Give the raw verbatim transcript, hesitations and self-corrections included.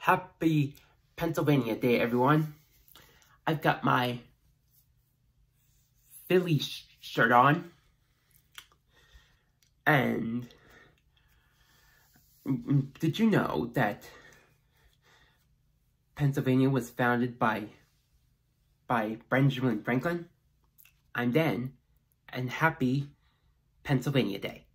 Happy Pennsylvania Day, everyone. I've got my Philly sh shirt on. And did you know that Pennsylvania was founded by, by Benjamin Franklin? I'm Dan, and happy Pennsylvania Day.